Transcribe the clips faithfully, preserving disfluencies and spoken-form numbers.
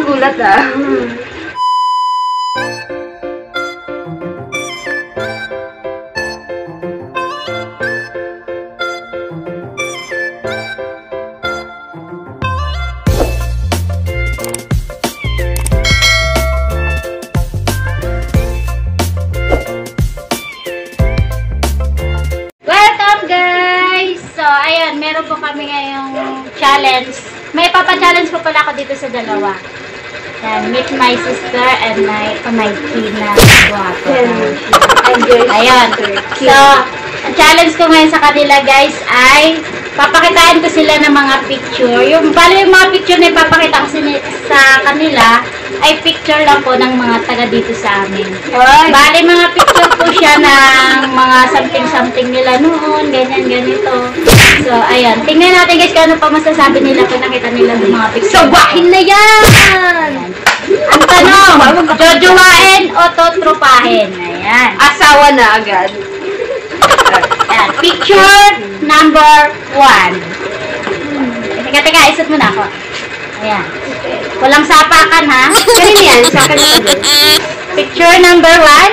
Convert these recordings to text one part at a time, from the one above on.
nagulat ah. Meron po kami ngayong challenge. May papa-challenge po pala ako dito sa dalawa. Yan, meet my sister and my pamangkin na guwapo. Ayun. So, ang challenge ko ngayon sa kanila guys ay papakitaan ko sila ng mga picture. Yung, bali yung mga picture na ipapakita ko sa kanila ay picture lang po ng mga taga dito sa amin. Bali mga picture po siya ng mga something-something nila noon, ganyan, ganito. So, ayan. Tingnan natin guys kung ano pa masasabi nila kung nakita nila ng mga picture. Sabahin na yan! Ayan. Ang tanong, jojowain o totrupahin? Ayan. Asawa na agad. Ayan. Picture number one. Teka, teka, isot mo na ako. Ayan. Walang sapakan ha. Kanina yan, sa akin na agad. Picture number one.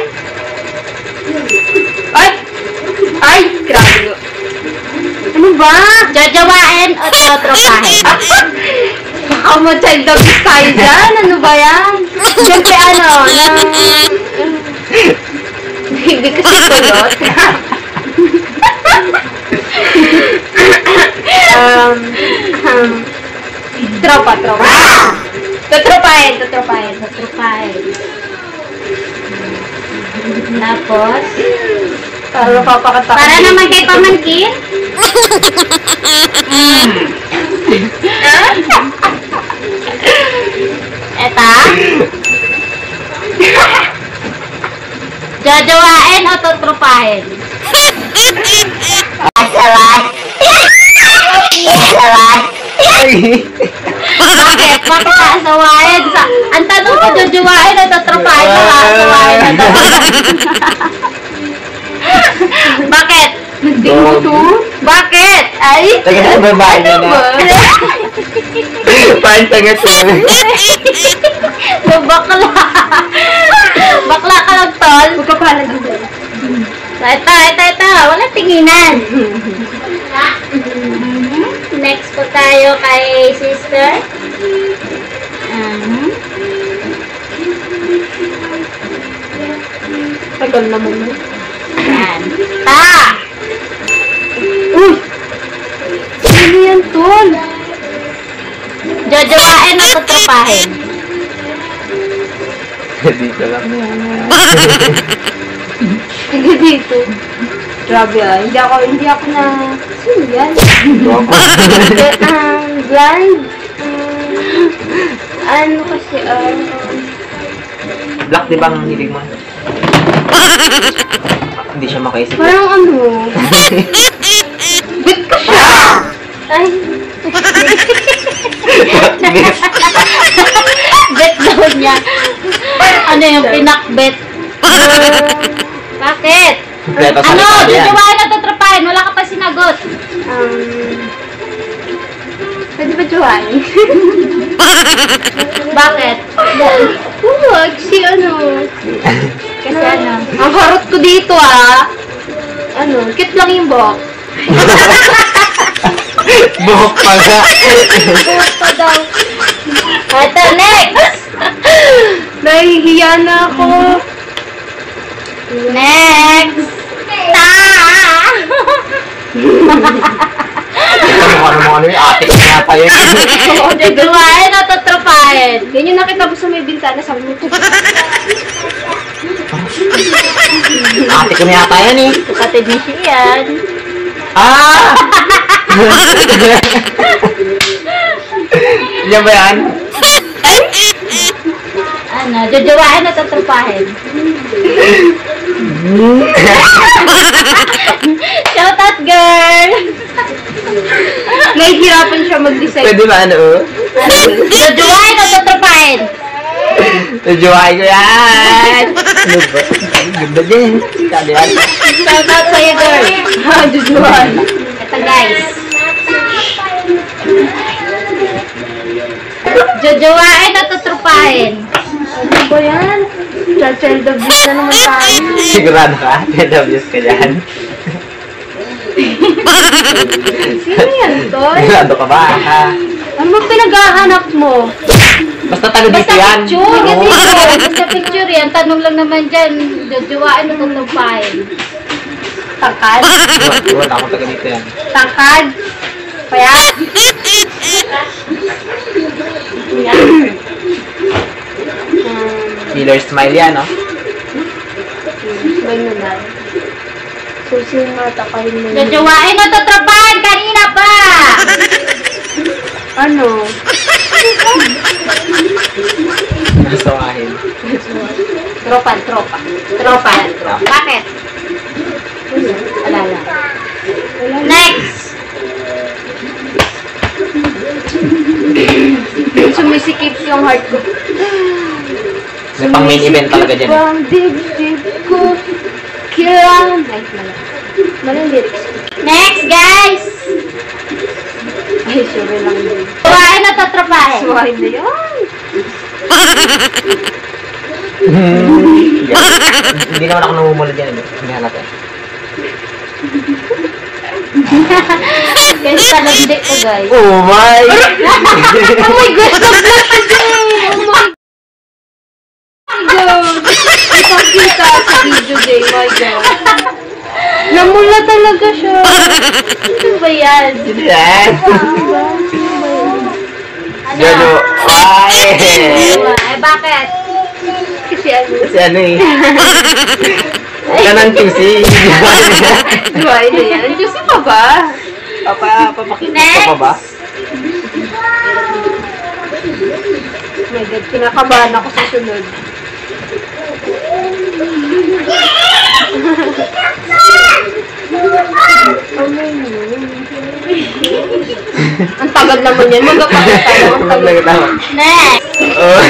Ay! Ay! Grabe. Ano ba? Jojowain o totrupahin? Baka mo child of tayo dyan. Ano ba yan? Siyempre ano, na... Hindi kasi kulot. um, um, tropa, tropa. Tutropahin, tutropahin, Totrupahin. Tapos, para napapakata. para naman kay pamangkin. Eta. Jojowain o totrupahin? Asawan. Asawan. Bakit? Bakit aasawain? Sa, ang tanong ko, jojowain o totrupahin? Aasawain o totrupahin? Bakit? Hindi mo to? Bakit? Ay? Taga sa babae na na. Paano taga to? So, bakla. Bakla ka lang, tol. Huwag ka pala dito. So, ito, ito, ito. Walang tinginan. Next po tayo kay sister. Uh-huh. Tagal naman mo. Yan. Ta! Uy! Ano yan, tol? Jojowain o totrupahin? Dito lang. Sige dito. Grabe ah. Hindi ako, hindi ako na... Sino yan? Um, blind? Um, ano kasi, um... Black, di ba ang hilig mo? Hindi siya makaisip. Parang ano? Bet ka siya! Ay! Bet daw niya. Ano yung pinakbet? Bakit? Ano? Jojowain o totrupahin? Wala ka pa sinagot. Um... Pwede ba jowain? Bakit? Huwag, si ano... Kasi ano? Ang harot ko dito ah! Ano, cute lang yung buhok. Buhok pa nga. Buhok pa daw. Ito, next! Nahihiya na ako. Next! Ta! Ano mo ano yung ate ko nga tayo. Jojowain o totrupahin? Yan yung nakita mo sa may bintana, sabi mo. Ate ko na yata yan eh. Kapatid ni Shian. Ah! Yan ba yan? Ano? Jojowain o totrupahin? Shout out, girl! Nahihirapan siya mag-decide. Pwede ba ano? Jojowain o totrupahin? Najuhay ko yan! Ano ba? Ganda din. Sabi yan. Shout out sa'yo, girl. Ah, jujuhan. Ito, guys. Jojowain o totrupahin? tutupahin. Ano ba yan? Child abuse na naman tayo. Sigurado ka? Child abuse ka dyan? Sino yan, Toy? Sigurado ka ba? Ha? Ano ba pinag-ahanap mo? Basta taga dito Basta yan. picture, kasi basta picture yan. Tanong lang naman dyan, jojowain o tutupahin. Tangkad? Wala akong taga dito yan. Tangkad? Kaya? Killer smile yan, no? May naman. Susi yung mata ka rin mo. Jojowain o tutupahin, kanina pa! Ano? Nasawahin. Tropa, tropa. Tropa. Bakit? Wala lang. Next! Sumisikip yung heart ko. May pang main event talaga dyan. Sumisikip ang dibdib ko. Kailangan. Ay, mali. Mali ang lyrics. Next, guys! Ay, sure lang din. Jojowain o tutupahin? Suwahin na yan. Hindi naman ako namumula dyan. Hindi halata. Guys, talandi ko, guys. Oh my! Oh my God! Nag-blush ka din! Oh my God! Ipakita sa video day, my God. Namula talaga siya. Ano ba yan? Yes! Ano? Jojo! Ay! Ay, bakit? Kasi ano? Kasi ano eh. Huwag ka nang tusi. Suwahin na yan. Diyos pa ba? Papa, papakita ka pa ba? Oh my God, kinakabahan ako sa sunod. Ang tagal naman yan. Magkapagod tayo. Ang tagal. Next! Oh.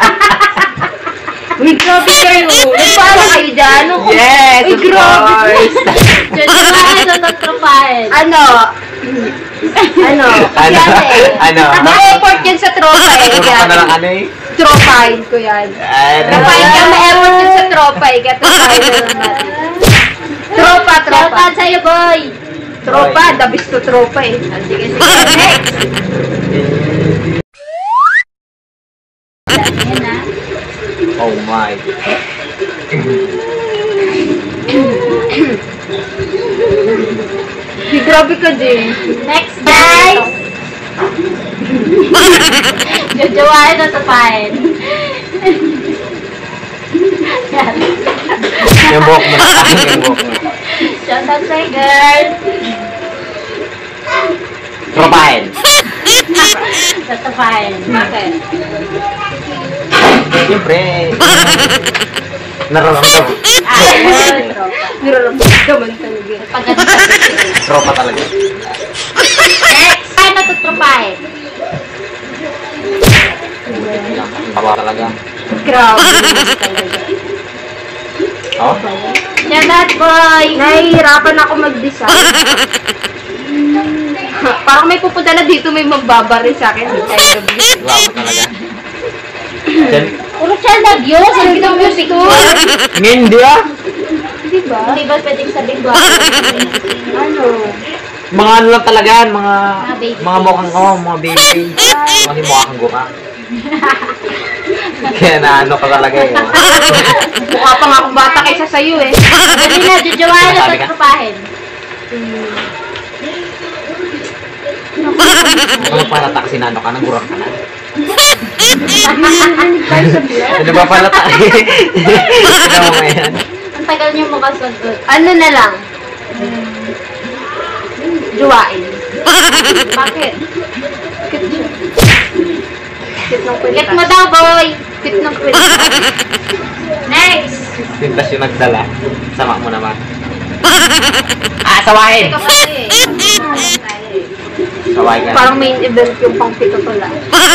Uy, grabe kayo. Nagpala kayo dyan. Ano? Yes! Uy, of grabe. course. Jojowain o tutupahin? Ano? Ano? Kasi Ano? ano eh. Ano? Ma-effort yan sa tropa eh. Puro Kaya ka na lang ano eh. tropahin ko yan. Ano? Tropahin ka, ma-effort yan sa tropa eh. Kaya tropahin na lang natin. Tropa, tropa. Shoutout sa'yo, boy! Tropa, the best to tropa eh. Ah, Sige, sige. Next! Yan na. Oh my. Di, grabe ka din. Next, guys! Jojowain o tutupahin? Yung buhok mo na. Yung buhok mo. Shoutout sa'yo, girl! Tropahin. Tutupahin. Bakit? Siyempre. Nararamdam. Ah, tropa. Niraramdaman talaga. Paganda. Tropa talaga. Next! Ano tutupahin? Tawa talaga. Grabe naman talaga. Oh? Shoutout, boy! Nahihirapan ako mag-design. Parang may pupunta na dito, may magbabari sa akin. I love you. Wow talaga. Diyan. Puro siya nag-yos. Ang ginawa music ko. Hindi ah. Di ba? Hindi ba pwedeng sabihin ko? Ano? Mga ano lang talaga yan, mga Mga baby mga mukhang oh, mga baby. Mga hindi mukha kang guka. Kaya na ano ka talaga eh. oh. Mukha pa nga akong bata kaysa sa'yo eh. Dali na, jojowain o Sabi ka? tutupahin? Ano palata kasi nano ka, nagurang ka na. Tayo sa vlog. Ano ba palata? Ano mo yan? Ang tagal niyo makasagot. Ano na lang? Juwain. Bakit? Cute siya. Cute ng kwenta. Get mo daw, boy! Cute ng kwenta. Next! Pintas yung nagdala. Sama mo naman. Ah, sawahin! Ikaw kasi. Sawahin ka. Parang main event yung pang pito pala.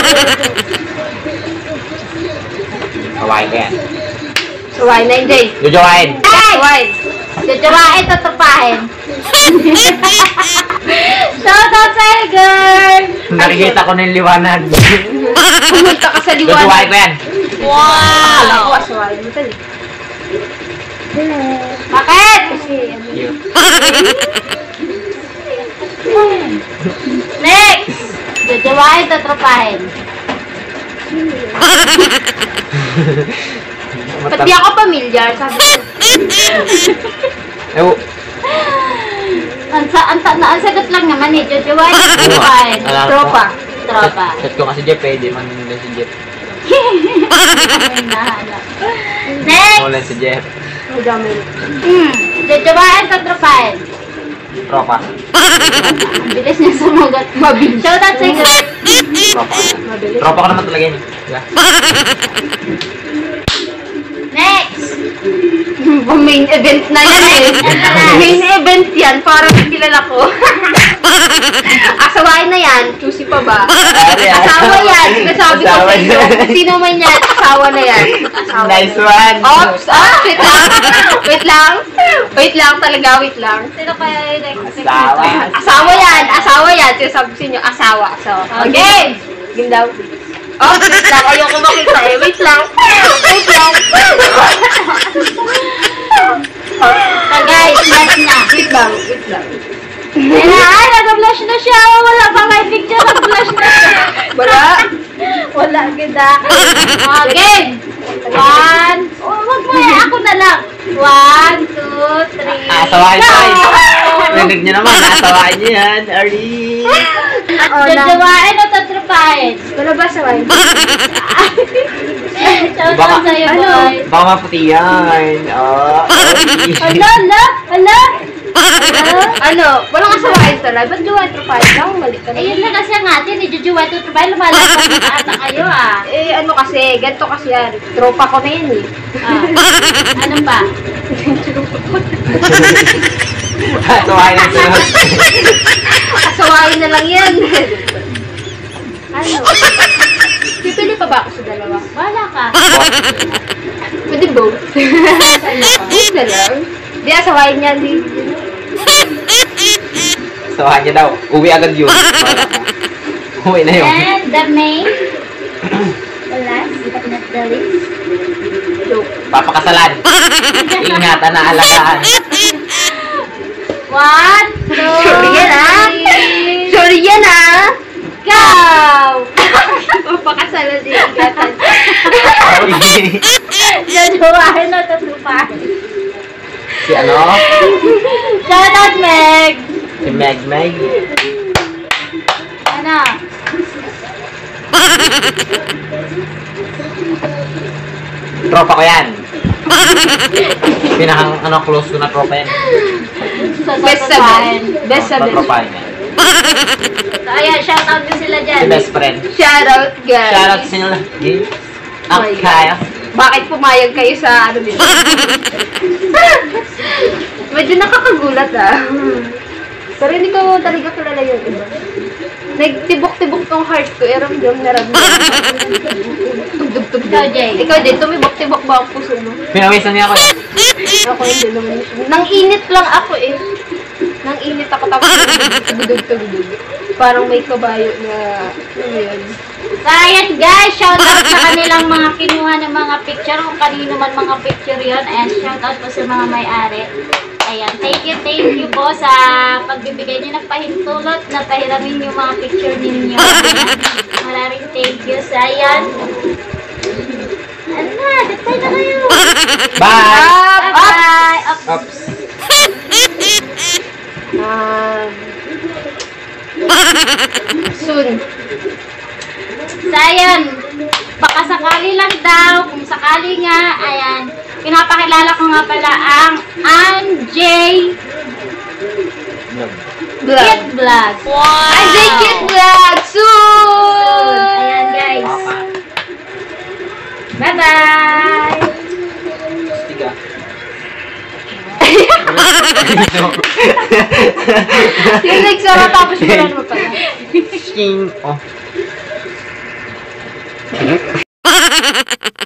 Sawahin ka yan. Juwain na hindi. Jojowain! Juwain. Jojowain, tutupahin. Shoutout sa'yo, girl! Nakikita ko na yung liwanag. Pumunta ka sa Jojowain liwanag. ko yan. Akala ko, asawain mo tali. Bakit? Yun. Next! Jojowain, tatropahin. Ba't di ako pamilyar? Sabi ko. Ew. Ang, sa, ang, sa- ang sagot lang naman eh, Jojowain, tatropahin. Alam ko. Tropa. Tropa. Chat ko kasi Jeff eh. Di man nila si Jeff. Ay, nahanap. Next! Wala si Jeff. Ang dami. Hmm. Jojowain, tatropahin. Tropa. Ang bilis niya sumagot. Mabilis. Shoutout sa girl. Tropa. Mabilis. Tropa ko naman talaga yun. eh. Yeah. Next! Main event na yan eh. Main event yan. Parang kilala ko. Asawain na yan. Choosy pa ba? Ari, ah. Asawa yan. Sinasabi ko Asawa sa inyo. yan. Sino man yan, asawa na yan. Asawa. Nice one. Oops! Ah, wait lang. Wait lang. Wait lang talaga. Wait lang. Sino kaya yung next? Asawa. Asawa yan. Asawa yan. Sinasabi sa inyo, asawa. So, okay. Game daw. Oh, wait lang. Ayoko makita eh. Wait lang. Wait lang. So guys, last na. Wait lang. Wait lang. Ayan na, ay, nag-blush na siya. Wala pa may picture, nag-blush na siya. Wala. Wala kita. Okay. One. Oh, wag mo yan. Ako na lang. One, two, three. Asawain ko eh. go! Rinig niyo naman. Asawain niyo yan. Ari. Jajawain o tatrapahin? Wala ba sa wine? Shout Baka- out sa'yo, ano? boy. Baka maputi yan. Oh. Hala, hala, hala. Ano? Walang asawain talaga. Ba't gawa trapay lang? Mali ka na. Ayun na kasi ang atin, eh, Jajawain o tatrapahin. Lumalabas na ata kayo, ah. Eh, ano kasi, ganito kasi yan. Tropa ko na yan eh. Ah. Ano pa? Asawain ang sunod. Asawain na lang yan. Ano? Pipili pa ba ako sa dalawa? Wala ka. Pwede both. Both na lang. Di asawain yan. Di. Asawain niya daw. Uwi agad yun. Uwi na yun. And the main. The last, but not the least. Joke. Papakasalan. Ingatan na alagaan. One, two, Sorry yan ah. three, Sorry yan ah. go! Papakasalan din. Ingatan. Jajawain o tatrapahin? Si ano? Shout out, Meg! Si Meg Meg. Ano? Tropa ko yan. Pinakang ano, close ko na tropa yan. Sa Best tatrapahin. seven. Best Sa seven. tropa yan. So, ayan, shout out din sila dyan. Si best friend. Shout out guys. Shoutout sa inyo lang. Game. Oh my Okay. Bakit pumayag kayo sa ano dito? Medyo nakakagulat ah. Pero hindi ko talaga kilala yung iba. Nagtibok-tibok tong heart ko. Eh, ramdam na ramdam. Tugtog-tugtog. Ikaw, Jay. Ikaw, Jay. Tumibok-tibok ba ang puso mo? Pinawisan niya ako. eh. Ako hindi naman. Nang init lang ako eh. Nang init ako tapos tugtog-tugtog. Parang may kabayo na, ano yun. So, ayan guys, shout out sa kanilang mga kinuha ng mga picture, kung kanino man mga picture yon, and shout out po sa mga may-ari. Ayan, thank you, thank you po sa pagbibigay niyo ng pahintulot na pahiramin yung mga picture ninyo. Maraming thank you sa ayan. Ano na, datay na kayo. Bye! Bye-bye! Up. Oops. Um, soon. So, ayan, baka sakali lang daw, kung sakali nga, ayan, pinapakilala ko nga pala ang Anjay Vlog. Kit Vlog. Wow! Anjay Kit Vlog! Soon! Ayan, guys. Papa. Bye-bye! Tiga. Yung nagsara tapos wala naman pala. Sking. Oh.